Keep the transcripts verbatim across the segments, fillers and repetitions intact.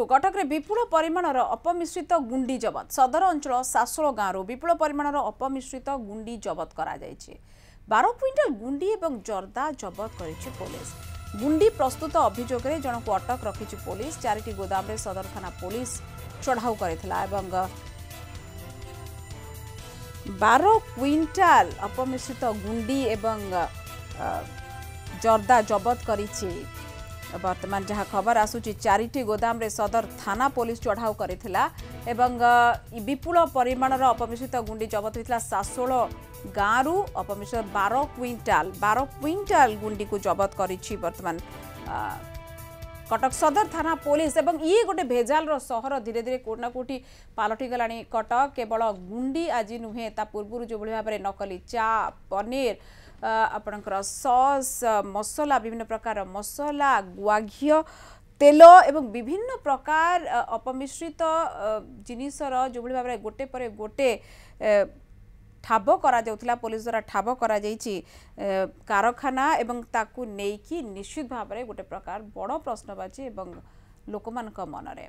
कटक रे विपुल परिमाणर अपमिश्रित गुंडी जबत सदर अंचल सासोल गाँव विपुल परिमाणर अपमिश्रित गुंडी जबत करा जायछि। बारह क्विंटाल गुंडी एवं जर्दा जबत करिछि पुलिस। गुंडी प्रस्तुत अभियोग में जन को अटक रखिछि पुलिस। चारिटी गोदाम रे सदर थाना पुलिस चढ़ाऊ करथिला एवं बारह क्विंटाल अपमिश्रित गुंडी एवं जर्दा जबत करिछि। वर्तमान जहाँ खबर आसुची चारिटी गोदाम रे सदर थाना पुलिस चढ़ाऊ करथिला एवं विपुल परिमाणर अपमिश्रित गुंडी जबत होइतला। सासोल गाँव अपमिश्रित बारह क्विंटाल बारह क्विंटाल गुंडी को जबत करिछि वर्तमान कटक सदर थाना पुलिस। एवं ये गोटे भेजाल रो सहर धीरे धीरे कोना कोठी पालटी गलानी कटक। केवल गुंडी आज नुहे ता पूर्व जो भाव में नकली चा पनीर आपणकर सॉस मसला विभिन्न प्रकार मसला गुआघियो तेल एवं विभिन्न प्रकार अपमिश्रित जिनिसर जो भाव में गोटे पर गोटे ठाब करा जाउथला पुलिस द्वारा ठाब करा जाइछि कारखाना एवं ताकू नेकी निश्चित भाव में गोटे प्रकार बड़ प्रश्नबाची एवं लोकमानक मनरे।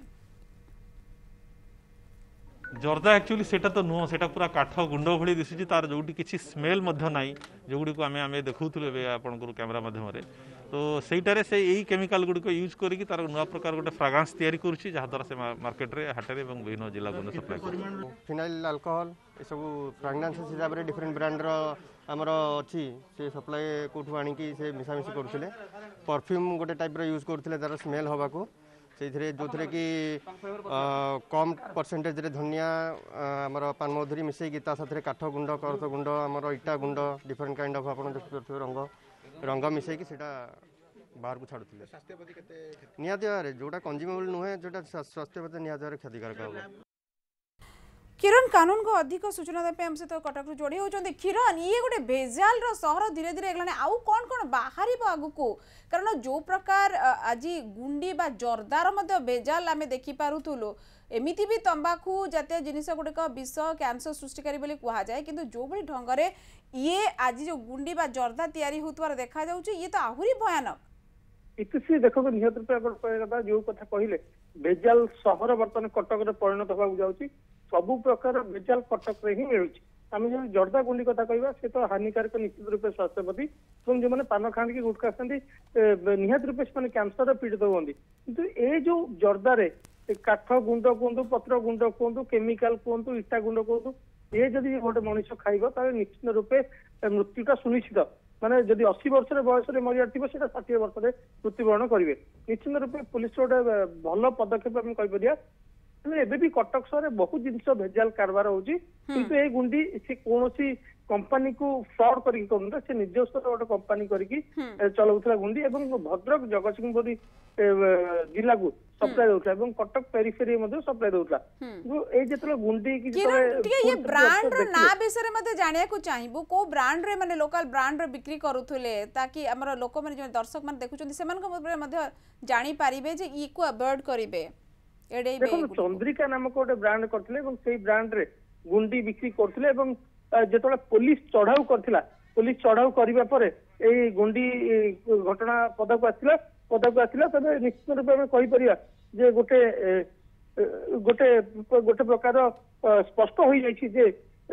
जर्दा एक्चुअली सेटा तो नुह सेटा पूरा काठ गुंड भली दिशुची तार जोटी किछि स्मेल मध्य नाही जोगुडी को आमे आमे देखौथुले बे आपन को कैमरा माध्यम रे तो सेटारे से एही केमिकल गुडी को यूज करिकि तार नुआ प्रकार गोटे फ्रेग्रेंस तयारी करूची जहा द्वारा से मार्केट रे हाट रे एवं विभिन्न जिला गुण सप्लाई करू। फिनाइल अल्कोहल ए सब फ्रेग्रेंस हिसाब रे डिफरेंट ब्रांड रो हमर अछि से सप्लाई कोठु आनी कि से मिसा मिसी करथिले। परफ्यूम गोटे टाइप रो यूज करथिले तार स्मेल होबा को से जो थे कि कम परसेंटेज रे धनिया आमर पानमधुरी मिसेकी साथ काठ गुंड करत गुंड आमर इटा गुंड डिफरेंट काइंड ऑफ आपन देखियो रंग रंग मिसेकी सेटा बाहर को छाड़ुथिले। निहाती भाव जोटा कंज्यूमेबल नुहे जोटा स्वास्थ्य प्रति निहाती भाव क्षतिकारक होबो। किरण कानून को अधिक सूचना देपे हम से तो कटक रु जोड़ी होचंदी। किरण ये गोटे भेजाल रो सहर धीरे धीरे गलाने आउ कोन कोन बाहरी आगु को कारण जो प्रकार आज गुंडी बा जर्दार मध्य भेजाल आमे देखि पारुथुलो एमिति भी तंबाकू जातीय जिनिस गुड़िक विष कैंसर सृष्टिकारी बोली कहा जाए किंतु जो भली ढंगरे ये आज जो गुंडी बा जर्दा तैयारी होतवार देखा जाउची ये तो आहुरी भयानक। इतसी देखो निहत रूपे अगर कथा जो कथा कहिले भेजाल सहर वर्तमान कटक रे परिणत होबा जाउची सबु प्रकार भेजाल कटक रे ही मिलुची। आम जो जर्दा गुंडी कथा कहवा से तो हानिकारक निश्चित रूपे स्वास्थ्य प्रति जो मैंने पान खाँदी गुटखा खाती निहत रूपे से कैंसर पीड़ित हुए किंतु ए जो जर्दा काठ गुंड कहतु पत्र गुंड कहतु केमिकाल कहतु इटा गुंड कहतु ये जदि गोटे मनुष्य खाइब ताले निश्चित रूपे मृत्युटा सुनिश्चित माने जदि अस्सी वर्ष बयस मरिया थी से षाठी वर्ष मृत्युवरण करेंगे निश्चित रूपे पुलिस गोटे भल पदक्षेप आम कहीपर। एबे भी कटक सहर बहुत जिनस भेजाल कारबार होची किंतु ए गुंडी से कौन कंपनी को फ्रॉड करके कहूँ से निजस्व गोटे कंपनी करके चलाउला गुंडी एवं भद्रक जगतसिंहपुर जिला को सप्लाई दउथला एवं कटक पेरिफेरी मध्ये सप्लाई दउथला जो ए जेतले गुंडी की जेतले ये ब्रांड रो ना विषय मध्ये जानिया को चाहिबो को ब्रांड रे माने लोकल ब्रांड रे बिक्री करूथले ताकि हमर लोक माने जो दर्शक माने देखुचंदी सेमान को मध्ये जानि पारिबे जे ई को अवॉइड करिवे। देखो चंद्रिका नामक गोटे ब्रांड करथिले एवं सेही ब्रांड रे गुंडी बिक्री करथिले एवं जेतले पुलिस चढ़ाऊ करथिला पुलिस चढ़ाऊ करिबा परे एई गुंडी घटना पदक आसिला पदक आसिला तबे निश्चित रूपे हम कहि परिया जे गोटे गोटे गोटे प्रकार स्पष्ट होई जाइछि जे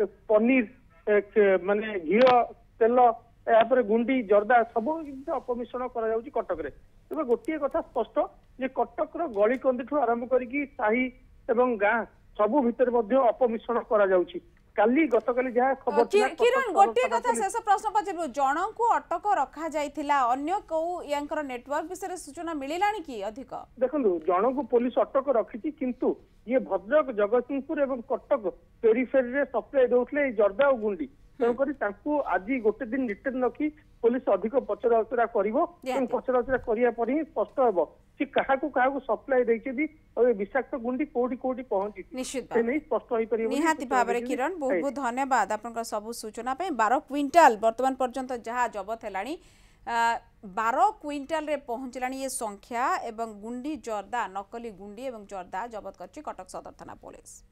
पनीर माने घी तेल यापर गुंडी जर्दा सब अपमिश्रण करा जाउछि कटक रे। तबे गोटे कथा स्पष्ट जे कटक रो गली कंदी आरंभ करिकी साही एवं गाँ सबु भितर मध्ये अपमिश्रण करा जाउछि। काली गतकाली जहाँ खबर किरण गोटे कथा शेष प्रश्न पचार जन को अटक रखा जाइथिला अन्य को यांकर नेटवर्क विषय सूचना मिलिलानी कि अधिक देखो जन को पुलिस अटक रखी किंतु ये भद्रक जगतसिंहपुर एवं कटक पेरिफेरी रे सप्लाई दउथले जर्दा और गुंडी तेणुक आज गोटे दिन रिटर्न रखी पुलिस अधिक पचराउचरा करिवो एवं पचराउचरा करिया पर ही स्पष्ट हेबो कि काहाकू काहाकू सप्लाई दैछि और विषाक्त गुंडी कोठी कोठी पहुंची निश्चित से नहीं स्पष्ट होई परिबो। निहाती भाबरे किरण बहुत बहुत धन्यवाद आपनका सब सूचना पे। बारह क्विंटाल वर्तमान पर्यंत जहाँ जबत हेलानी बारह क्विंटाल रे पहुंचलानी ये संख्या एवं गुंडी जर्दा नकली गुंडी एवं जर्दा जबत करछि कटक सदर थाना पुलिस।